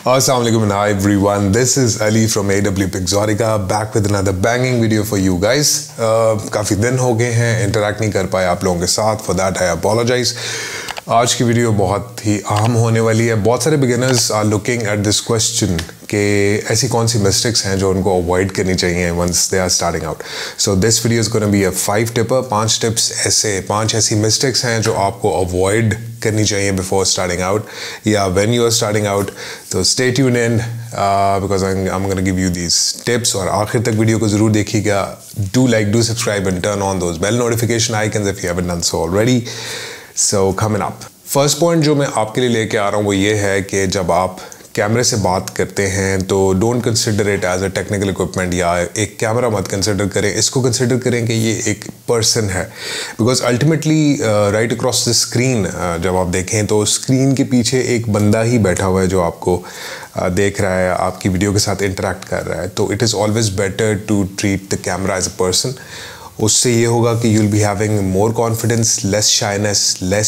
Assalamualaikum and hi everyone. This is Ali from AW Pixotica back with another banging video for you guys. काफ़ी दिन हो गए हैं interact नहीं कर पाए आप लोगों के साथ. For that I apologize. आज की वीडियो बहुत ही अहम होने वाली है. बहुत सारे beginners are looking at this question कि ऐसी कौन सी मिस्टेक्स हैं जो उनको अवॉइड करनी चाहिए once they are starting out. So this video is gonna be a 5 tipper. 5 tips पांच ऐसी मिस्टेक्स हैं जो आपको अवॉइड करनी चाहिए बिफोर स्टार्टिंग आउट या when you are starting out. तो stay tune in because I am gonna give you these tips और आखिर तक वीडियो को ज़रूर देखिएगा. Do like, do subscribe and turn on those bell notification icons if you haven't done so already. So coming up, first point जो मैं आपके लिए लेके आ रहा हूँ वो ये है कि जब आप कैमरे से बात करते हैं तो don't consider it as a technical equipment या एक कैमरा मत कंसिडर करें. इसको कंसिडर करें कि ये एक पर्सन है. Because ultimately right across the screen जब आप देखें तो स्क्रीन के पीछे एक बंदा ही बैठा हुआ है जो आपको देख रहा है, आपकी वीडियो के साथ इंटरेक्ट कर रहा है. तो it is always better to treat the camera as a person. उससे ये होगा कि you'll be having more confidence, less shyness, less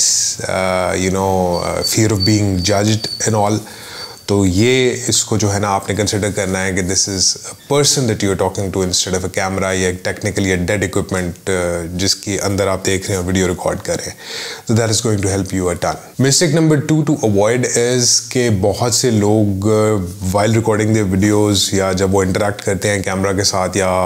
fear of being judged and all. तो ये इसको जो है ना आपने कंसिडर करना है कि this is a person that you are talking to instead of a camera या टेक्निकली या डेड इक्विपमेंट जिसके अंदर आप देख रहे हैं वीडियो रिकॉर्ड कर रहे हैं. तो that is going to help you a ton. Mistake number 2 to avoid is कि बहुत से लोग वाइल रिकॉर्डिंग देयर वीडियोज़ या जब वो इंटरेक्ट करते हैं कैमरा के साथ या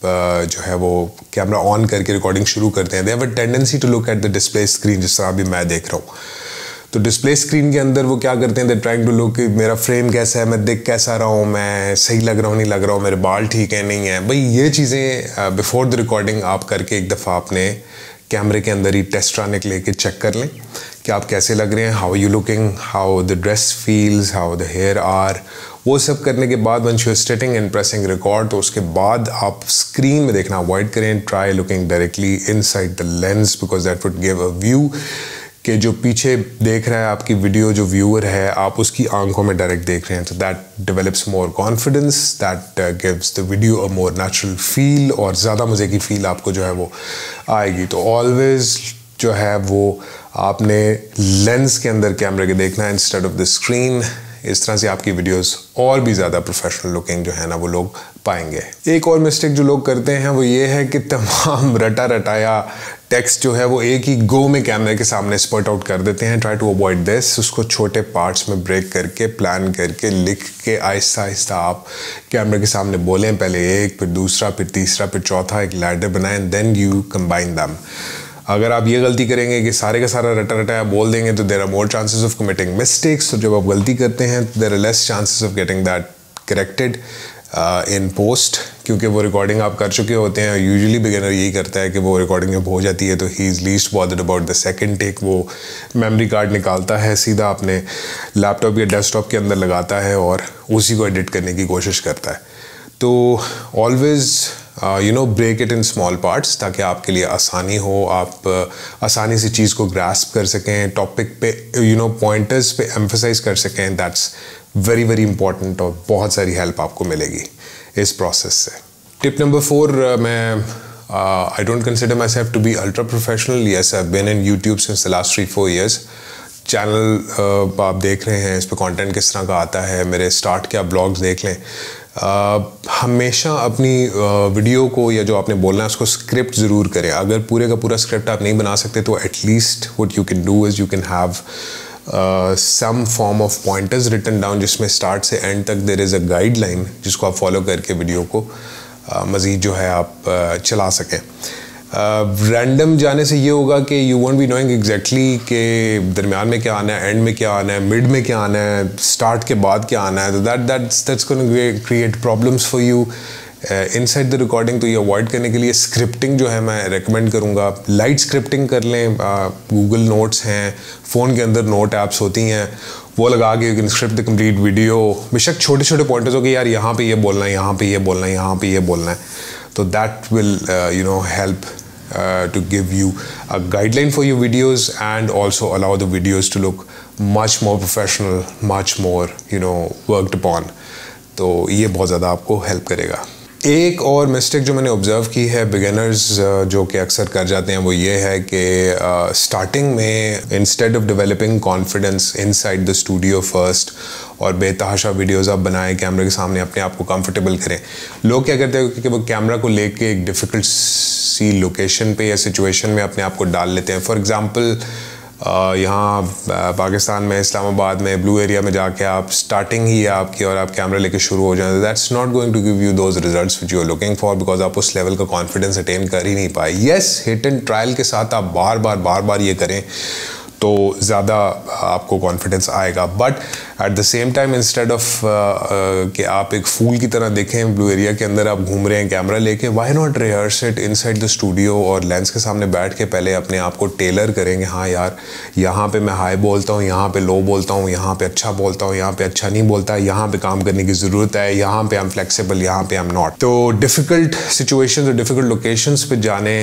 जो है वो कैमरा ऑन करके रिकॉर्डिंग शुरू करते हैं, they have a tendency to look at the display screen. जिस तरह अभी मैं देख रहा हूँ तो डिस्प्ले स्क्रीन के अंदर वो क्या करते हैं, दे ट्राइंग टू लुक मेरा फ्रेम कैसा है, मैं दिख कैसा रहा हूँ, मैं सही लग रहा हूँ नहीं लग रहा हूँ, मेरे बाल ठीक है नहीं है. भाई ये चीज़ें बिफोर द रिकॉर्डिंग आप करके एक दफ़ा आपने कैमरे के अंदर ही टेस्ट रन लेके चेक कर लें कि आप कैसे लग रहे हैं, how you looking, how the dress feels, how the hair are. वो सब करने के बाद once you are starting and pressing record तो उसके बाद आप स्क्रीन में देखना अवॉइड करें. Try looking directly inside the lens because that would give a view कि जो पीछे देख रहा है आपकी वीडियो, जो व्यूअर है, आप उसकी आंखों में डायरेक्ट देख रहे हैं. तो that develops more confidence, that gives the video a more natural feel और ज़्यादा मज़े की फील आपको जो है वो आएगी. तो ऑलवेज जो है वो आपने लेंस के अंदर कैमरे के देखना है इंस्टेड ऑफ द स्क्रीन. इस तरह से आपकी वीडियोस और भी ज़्यादा प्रोफेशनल लुकिंग जो है ना वो लोग पाएंगे. एक और मिस्टेक जो लोग करते हैं वो ये है कि तमाम रटाया टेक्स्ट जो है वो एक ही गो में कैमरे के सामने स्पॉट आउट कर देते हैं. Try to avoid this. उसको छोटे पार्ट्स में ब्रेक करके प्लान करके लिख के आहिस्ता आहिस्ता आप कैमरे के सामने बोलें. पहले एक, फिर दूसरा, फिर तीसरा, फिर चौथा, एक लैडर बनाएं, देन यू कंबाइन दैम. अगर आप ये गलती करेंगे कि सारे का सारा रटाया बोल देंगे तो there are more chances of committing mistakes. तो जब आप गलती करते हैं तो there are less chances of getting that corrected in post, क्योंकि वो रिकॉर्डिंग आप कर चुके होते हैं. यूजुअली बिगिनर यही करता है कि वो रिकॉर्डिंग जब हो जाती है तो he is least bothered about the second take. वो मेमोरी कार्ड निकालता है, सीधा अपने लैपटॉप या डेस्कटॉप के अंदर लगाता है और उसी को एडिट करने की कोशिश करता है. तो always break it in small parts ताकि आपके लिए आसानी हो, आप आसानी से चीज़ को ग्रास्प कर सकें, टॉपिक पे पॉइंटर्स पे एम्फसाइज कर सकें. दैट्स वेरी वेरी इंपॉर्टेंट और बहुत सारी हेल्प आपको मिलेगी इस प्रोसेस से. टिप नंबर 4, मैं I don't consider myself to be ultra professional. Yes, I have been in YouTube since the last 3-4 years. Channel आप देख रहे हैं, इस पर कंटेंट किस तरह का आता है, मेरे स्टार्ट के आप ब्लॉग्स देख लें. हमेशा अपनी वीडियो को या जो आपने बोलना है उसको स्क्रिप्ट ज़रूर करें. अगर पूरे का पूरा स्क्रिप्ट आप नहीं बना सकते तो at least what you can do is you can have some form of pointers written down जिसमें स्टार्ट से एंड तक देयर इज़ अ गाइडलाइन जिसको आप फॉलो करके वीडियो को मज़ीद जो है आप चला सकें. रैंडम जाने से ये होगा कि you won't be knowing exactly कि दरमियान में क्या आना है, एंड में क्या आना है, मिड में क्या आना है, स्टार्ट के बाद क्या आना है. तो that's going to create problems for you inside the recording. तो ये अवॉइड करने के लिए स्क्रिप्टिंग जो है मैं रेकमेंड करूँगा. लाइट स्क्रिप्टिंग कर लें. गूगल नोट्स हैं, फ़ोन के अंदर नोट ऐप्स होती हैं, वो लगा के you can script the complete video. बेशक छोटे छोटे पॉइंटर्स हो कि यार यहाँ पे ये बोलना है, यहाँ पे ये बोलना है, यहाँ पे ये बोलना है. तो that will help to give you a guideline for your videos and also allow the videos to look much more professional, much more worked upon. तो ये बहुत ज़्यादा आपको हेल्प करेगा. एक और मिस्टेक जो मैंने ऑब्ज़र्व की है बिगिनर्स जो कि अक्सर कर जाते हैं वो ये है कि स्टार्टिंग में instead of developing confidence inside the studio first और बेतहाशा वीडियोस आप बनाएं, कैमरे के सामने अपने आप को कंफर्टेबल करें, लोग क्या करते हैं कि वो कैमरा को लेके एक डिफ़िकल्ट सी लोकेशन पे या सिचुएशन में अपने आप को डाल लेते हैं। फॉर एग्ज़ाम्पल यहाँ पाकिस्तान में इस्लामाबाद में ब्लू एरिया में जाके आप स्टार्टिंग ही है आपकी और आप कैमरा लेके शुरू हो जाए, that's not going to give you those results which you are looking for, because आप उस लेवल का कॉन्फिडेंस अटेन कर ही नहीं पाए। येस, हिट एंड ट्रायल के साथ आप बार बार ये करें तो ज़्यादा आपको कॉन्फिडेंस आएगा, but at the same time instead of कि आप एक फूल की तरह देखें ब्लू एरिया के अंदर आप घूम रहे हैं कैमरा लेके, why not rehearse it inside the studio और लेंस के सामने बैठ के पहले अपने आप को टेलर करेंगे। हाँ यार, यहाँ पे मैं हाई बोलता हूँ, यहाँ पे लो बोलता हूँ, यहाँ पे अच्छा बोलता हूँ, यहाँ पे अच्छा नहीं बोलता, यहाँ पे काम करने की ज़रूरत है, यहाँ पे आई एम फ्लेक्सिबल, यहाँ पे आई एम नॉट। तो डिफ़िकल्ट सिचुएशंस और डिफ़िकल्ट लोकेशंस पे जाने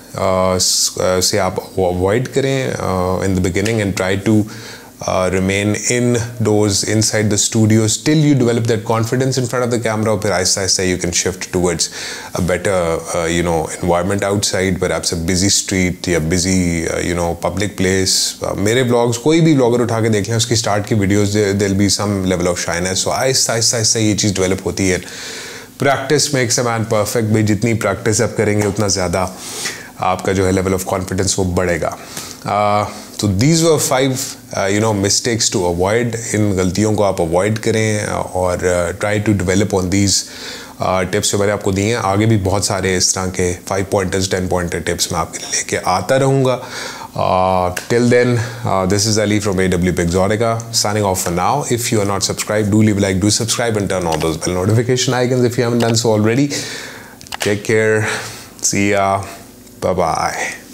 से आप अवॉइड करें in the beginning and try to remain indoors inside the studio till you develop that confidence in front of the camera, और फिर Aahista Aahista you can shift towards a better environment outside, perhaps a busy street या busy public place। मेरे blogs कोई भी blogger उठा के देख लें, उसकी स्टार्ट की videos there'll be some level of shyness, so Aahista Aahista ये चीज़ डेवलप होती है। Practice makes a man perfect, भाई जितनी प्रैक्टिस आप करेंगे उतना ज़्यादा आपका जो है लेवल ऑफ कॉन्फिडेंस वो बढ़ेगा। तो these were 5 mistakes to avoid, इन गलतियों को आप अवॉइड करें और try to develop on these tips जो मैंने आपको दिए हैं। आगे भी बहुत सारे इस तरह के 5 पॉइंटर्स 10 पॉइंटर टिप्स मैं आपके लिए लेके आता रहूँगा। Till then, this is Ali from AW Pixotica signing off for now. If you are not subscribed, do leave a like, do subscribe and turn on those bell notification icons if you haven't done so already. Take care. See ya. Bye-bye.